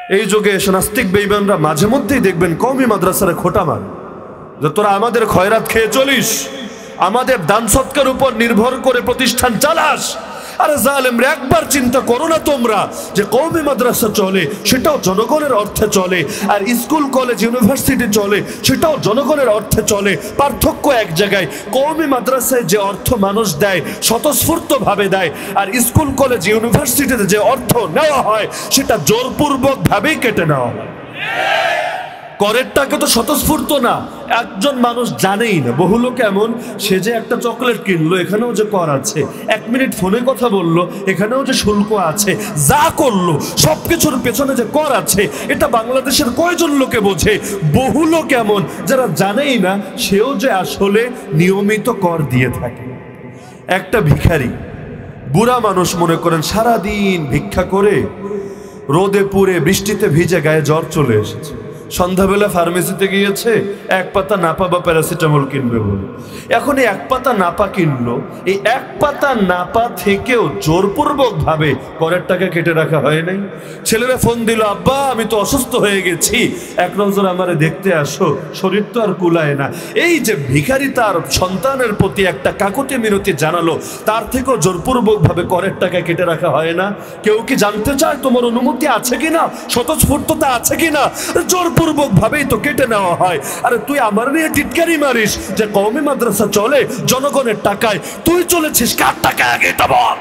এই যুগে এসে নাস্তিক বেঈমানরা মাঝে মধ্যেই দেখবেন কওমি মাদ্রাসার খোঁটা মারে যে তোরা আমাদের খয়রাত খেয়ে চলিস, আমাদের দান সৎকার উপর নির্ভর করে প্রতিষ্ঠান চালাস। আরে জালেমরা, একবার চিন্তা করো না তোমরা যে কওমি মাদ্রাসা চলে সেটাও জনগণের অর্থে চলে, আর স্কুল কলেজ ইউনিভার্সিটি চলে সেটাও জনগণের অর্থে চলে। পার্থক্য এক জায়গায়, কওমি মাদ্রাসায় যে অর্থ মানুষ দেয় স্বতঃস্ফূর্তভাবে দেয়, আর স্কুল কলেজ ইউনিভার্সিটিতে যে অর্থ নেওয়া হয় সেটা জোরপূর্বক ভাবেই কেটে নেওয়া হয়। করের টাকা তো স্বতঃস্ফূর্ত না, একজন মানুষ জানেই না। বহু লোক এমন, সে যে একটা চকলেট কিনলো এখানেও যে কর আছে, 1 মিনিট ফোনে কথা বললো এখানেও যে শুল্ক আছে, যা করলো সবকিছুর পেছনে যে কর আছে, এটা বাংলাদেশের কয়জন লোকে বোঝে? বহু লোক এমন যারা জানেই না সেও যে আসলে নিয়মিত কর দিয়ে থাকে। একটা ভিখারি, বুড়া মানুষ মনে করেন, সারাদিন ভিক্ষা করে রোদে পুড়ে বৃষ্টিতে ভিজে গায়ে জ্বর চলে এসেছে, সন্ধ্যাবেলা ফার্মেসিতে গিয়েছে 1 পাতা নাপা বা প্যারাসিটামল কিনবে বলে। এখন এই 1 পাতা নাপা কিনলো, এই 1 পাতা নাপা থেকেও জোরপূর্বক ভাবে করের টাকা কেটে রাখা হয় নাই। ছেলেরা ফোন দিল, আব্বা আমি তো অসুস্থ হয়ে গেছি, 1 নজর আমারে দেখতে আসো, শরীর তো আর কুলায় না। এই যে ভিখারি তার সন্তানের প্রতি একটা কাকুতি মিনতি জানালো, তার থেকেও জোরপূর্বক ভাবে করের টাকা কেটে রাখা হয় না। কেউ কি জানতে চায় তোমার অনুমতি আছে কিনা, স্বতঃস্ফূর্ততা আছে কিনা? জোরপূর্বক ভাবেই তো কেটে নেওয়া হয়। আরে তুই আমার নিয়ে টিটকারি মারিস যে কওমি মাদ্রাসা চলে জনগণের টাকায়, তুই চলেছিস কার টাকায় আগে এটা বল।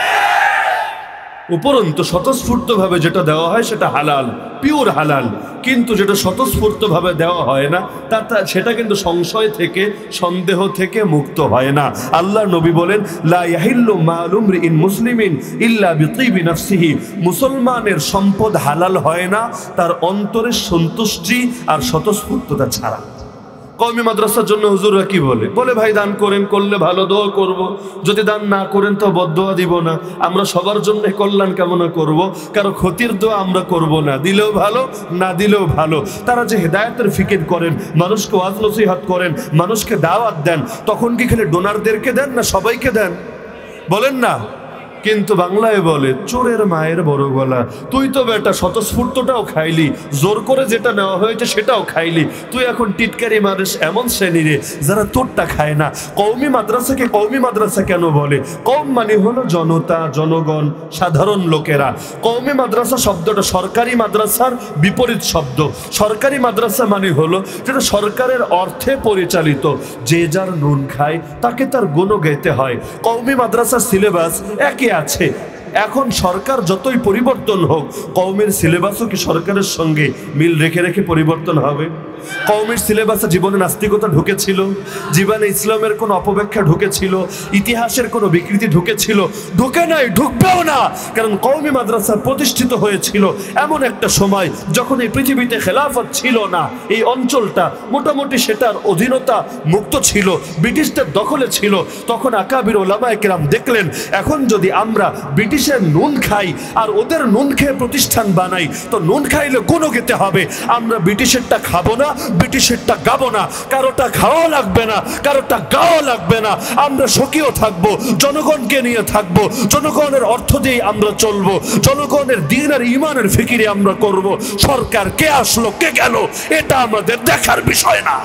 উপরন্তু স্বতঃস্ফূর্ত ভাবে যেটা দেওয়া হয় সেটা হালাল, পিওর হালাল, কিন্তু যেটা স্বতঃস্ফূর্ত ভাবে দেওয়া হয় না সেটা কিন্তু সংশয় থেকে, সন্দেহ থেকে মুক্ত হয় না। আল্লাহ নবী বলেন, লা ইয়াহিল্লু মালু মরিইন মুসলিমিন ইল্লা বিতিবি নাফসিহি, মুসলমানের সম্পদ হালাল হয় না তার অন্তরের সন্তুষ্টি আর স্বতঃস্ফূর্ততা ছাড়া। কওমি মাদ্রাসার জন্য হুজুররা কি বলে? বলে ভাই দান করেন, করলে ভালো দোয়া করব, যদি দান না করেন তো বদদোয়া দিব না। আমরা সবার জন্য কল্যাণ কামনা করব, কারো ক্ষতির দোয়া আমরা করব না, দিলেও ভালো না দিলেও ভালো। তারা যে হেদায়েতের ফিকির করেন, মানুষকে ওয়াজ নসিহত করেন, মানুষকে দাওয়াত দেন, তখন কি খালি ডোনারদেরকে দেন না সবাইকে দেন? বলেন না। কিন্তু বাংলায় বলে চোরের মায়ের বড় গলা। তুই তো বেটা স্বতঃস্ফূর্তটাও খাইলি, জোর করে যেটা নেওয়া হয়েছে সেটাও খাইলি, তুই এখন টিটকারি মানুষ এমন শ্রেণীরে যারা তোরটা খায় না। কওমি মাদ্রাসাকে কওমি মাদ্রাসা কেন বলে? কওম মানে হলো জনতা, জনগণ, সাধারণ লোকেরা। কওমি মাদ্রাসা শব্দটা সরকারি মাদ্রাসার বিপরীত শব্দ। সরকারি মাদ্রাসা মানে হলো যেটা সরকারের অর্থে পরিচালিত, যে যার নুন খায় তাকে তার গুণ গাইতে হয়। কওমি মাদ্রাসার সিলেবাস একই আছে। এখন সরকার যতই পরিবর্তন হোক, কওমের সিলেবাসও কি সরকারের সঙ্গে মিল রেখে রেখে পরিবর্তন হবে? কওমের সিলেবাসে জীবনে নাস্তিকতা ঢুকেছিল, জীবনে ইসলামের কোনো অপব্যাখ্যা ঢুকেছিল, ইতিহাসের কোনো বিকৃতি ঢুকেছিল? ঢুকে নাই, ঢুকবেও না। কারণ কওমি মাদ্রাসা প্রতিষ্ঠিত হয়েছিল এমন একটা সময় যখন এই পৃথিবীতে খেলাফত ছিল না, এই অঞ্চলটা মোটামুটি সেটার অধীনতা মুক্ত ছিল, ব্রিটিশদের দখলে ছিল। তখন আকাবির ওলামায়ে কেরাম দেখলেন, এখন যদি আমরা ব্রিটিশের নুন খাই আর ওদের নুন খেয়ে প্রতিষ্ঠান বানাই, তো নুন খাইলে কোনো খেতে হবে। আমরা ব্রিটিশেরটা খাবো না, ব্রিটিশেরটা গাবো না, কারোটা খাওয়া লাগবে না, কারোটা গাওয়া লাগবে না। আমরা স্বকীয় থাকবো, জনগণকে নিয়ে থাকবো, জনগণের অর্থ দিয়ে আমরা চলবো, জনগণের দ্বীন আর ঈমানের ফিকিরে আমরা করব। সরকার কে আসলো কে গেল এটা আমাদের দেখার বিষয় না।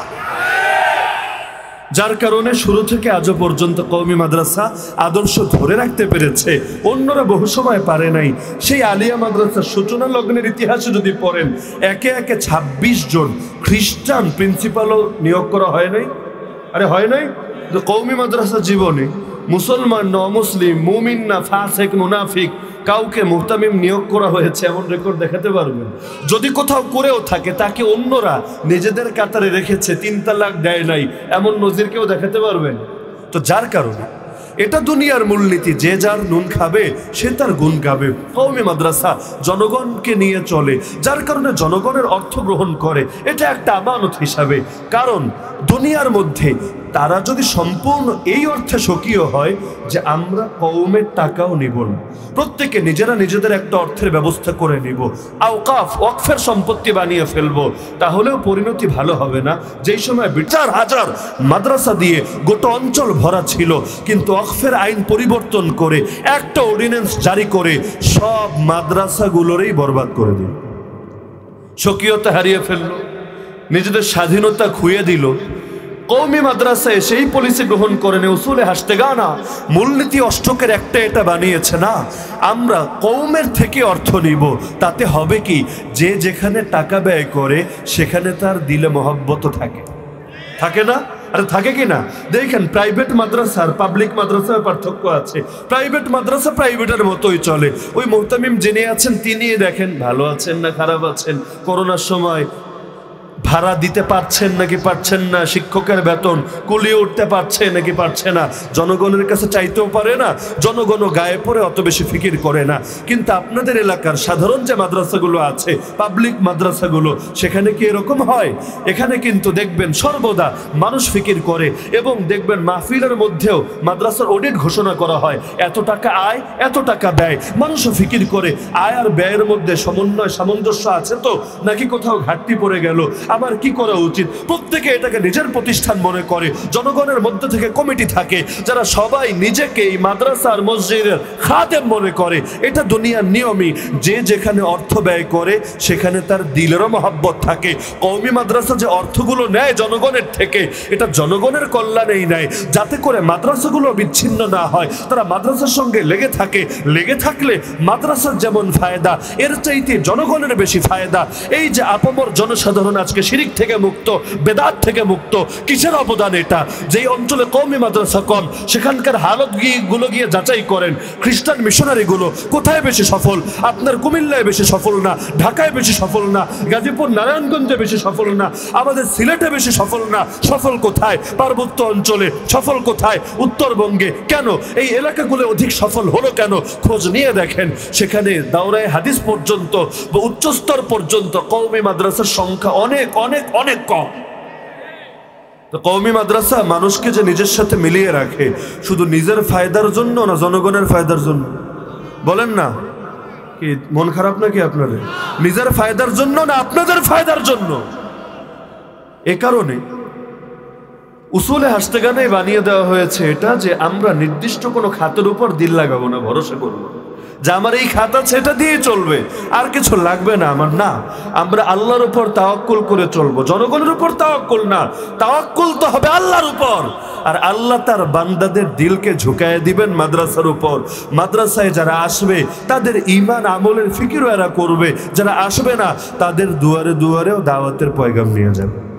যার কারণে শুরু থেকে আজও পর্যন্ত কওমি মাদ্রাসা আদর্শ ধরে রাখতে পেরেছে, অন্যরা বহু সময় পারে নাই। সেই আলিয়া মাদ্রাসার সূচনা লগ্নের ইতিহাসে যদি পড়েন, একে একে 26 জন খ্রিস্টান প্রিন্সিপালও নিয়োগ করা হয় নাই। আরে হয় নাই? কওমি মাদ্রাসা জীবনে মুসলমান না অমুসলিম, মুমিন না ফাসিক মুনাফিক, কাউকে মুহতামিম নিয়োগ করা হয়েছে এমন রেকর্ড দেখাতে পারবেন? যদি কোথাও করেও থাকে তাকে অন্যরা নিজেদের কাতারে রেখেছে, 3 তালাক দেয় নাই, এমন নজির কেউ দেখাতে পারবেন? তো যার কারণে এটা দুনিয়ার মূলনীতি, যে যার নুন খাবে সে তার গুণ গাবে। কওমি মাদ্রাসা জনগণকে নিয়ে চলে, যার কারণে জনগণের অর্থ গ্রহণ করে, এটা একটা আমানত হিসাবে। কারণ দুনিয়ার মধ্যে তারা যদি সম্পূর্ণ এই অর্থে স্বকীয় হয় যে আমরা কওমের টাকাও নিব না, প্রত্যেকে নিজেরা নিজেদের একটা অর্থের ব্যবস্থা করে নিব, আওকাফ ওয়াকফের সম্পত্তি বানিয়ে ফেলবো, তাহলেও পরিণতি ভালো হবে না। যেই সময় 4,000 মাদ্রাসা দিয়ে গোটা অঞ্চল ভরা ছিল, কিন্তু ওয়াকফের আইন পরিবর্তন করে একটা অর্ডিন্যান্স জারি করে সব মাদ্রাসাগুলোরই বরবাদ করে দিল। স্বকীয়তা হারিয়ে ফেললো, নিজেদের স্বাধীনতা খুইয়ে দিল। কওমি মাদ্রাসায় সেই পলিসি গ্রহণ করেন, উসুলে হাসতেগানা মূলনীতি অষ্টকের একটা এটা বানিয়েছে না, আমরা কওমের থেকে অর্থ নিব, তাতে হবে কি, যে যেখানে টাকা ব্যয় করে সেখানে তার দিলে মহব্বত থাকে, থাকে না? আরে থাকে কি না? দেখেন প্রাইভেট মাদ্রাসা আর পাবলিক মাদ্রাসার পার্থক্য আছে। প্রাইভেট মাদ্রাসা প্রাইভেটের মতোই চলে। ওই মুহতামিম যিনি আছেন তিনি দেখেন ভালো আছেন না খারাপ আছেন, করোনার সময় ভাড়া দিতে পারছেন নাকি পারছেন না, শিক্ষকের বেতন কুলিয়ে উঠতে পারছে নাকি পারছে না, জনগণের কাছে চাইতেও পারে না, জনগণও গায়ে পড়ে অত বেশি ফিকির করে না। কিন্তু আপনাদের এলাকার সাধারণ যে মাদ্রাসাগুলো আছে, পাবলিক মাদ্রাসাগুলো, সেখানে কি এরকম হয়? এখানে কিন্তু দেখবেন সর্বদা মানুষ ফিকির করে, এবং দেখবেন মাহফিলের মধ্যেও মাদ্রাসার অডিট ঘোষণা করা হয়, এত টাকা আয় এত টাকা ব্যয়। মানুষও ফিকির করে আয় আর ব্যয়ের মধ্যে সমন্বয় সামঞ্জস্য আছে তো, নাকি কোথাও ঘাটতি পড়ে গেল, আমার কি করা উচিত। প্রত্যেকে এটাকে নিজের প্রতিষ্ঠান মনে করে, জনগণের মধ্যে থেকে কমিটি থাকে যারা সবাই নিজেকে এই মাদ্রাসার মসজিদের খাদেম মনে করে। এটা দুনিয়ার নিয়মই, যে যেখানে অর্থ ব্যয় করে সেখানে তার দিলেরও মহব্বত থাকে। কওমি মাদ্রাসা যে অর্থগুলো নেয় জনগণের থেকে, এটা জনগণের কল্যাণেই নেয়, যাতে করে মাদ্রাসাগুলো বিচ্ছিন্ন না হয়, তারা মাদ্রাসার সঙ্গে লেগে থাকে। লেগে থাকলে মাদ্রাসার যেমন ফায়দা, এর চাইতে জনগণের বেশি ফায়দা। এই যে আপামর জনসাধারণ আজকে শিরিক থেকে মুক্ত, বেদাত থেকে মুক্ত, কিসের অবদান এটা? যেই অঞ্চলে কওমি মাদ্রাসা কম, সেখানকার হালত গুলো গিয়ে যাচাই করেন, খ্রিস্টান মিশনারিগুলো কোথায় বেশি সফল? আপনার কুমিল্লায় বেশি সফল না, ঢাকায় বেশি সফল না, গাজীপুর নারায়ণগঞ্জে বেশি সফল না, আমাদের সিলেটে বেশি সফল না। সফল কোথায়? পার্বত্য অঞ্চলে। সফল কোথায়? উত্তরবঙ্গে। কেন এই এলাকাগুলো অধিক সফল হলো কেন? খোঁজ নিয়ে দেখেন, সেখানে দাওরায়ে হাদিস পর্যন্ত বা উচ্চস্তর পর্যন্ত কওমি মাদ্রাসার সংখ্যা অনেক অনেক অনেক কম। তো কওমি মাদ্রাসা মানুষকে যে নিজের সাথে মিলিয়ে রাখে, শুধু নিজের ফায়দার জন্য না জনগণের ফায়দার জন্য? বলেন না, কি মন খারাপ নাকি আপনাদের? নিজের ফায়দার জন্য না আপনাদের ফায়দার জন্য? এ কারণে উসুলে হাসতেগানে বানিয়ে দেওয়া হয়েছে এটা, যে আমরা নির্দিষ্ট কোনো খাতের উপর দিল লাগাবো না, ভরসা করবো যে আমার এই খাত আছে এটা দিয়ে চলবে, আর কিছু লাগবে না আমার। না, আমরা আল্লাহর উপর তাওয়াক্কুল করে চলবো, জনগণের উপর তাওয়াক্কুল না। তাওয়াক্কুল তো হবে আল্লাহর উপর, আর আল্লাহ তার বান্দাদের দিলকে ঝুঁকায় দিবেন মাদ্রাসার উপর। মাদ্রাসায় যারা আসবে তাদের ঈমান আমলের ফিকিরও এরা করবে, যারা আসবে না তাদের দুয়ারে দুয়ারেও দাওয়াতের পয়গাম নিয়ে যাবে।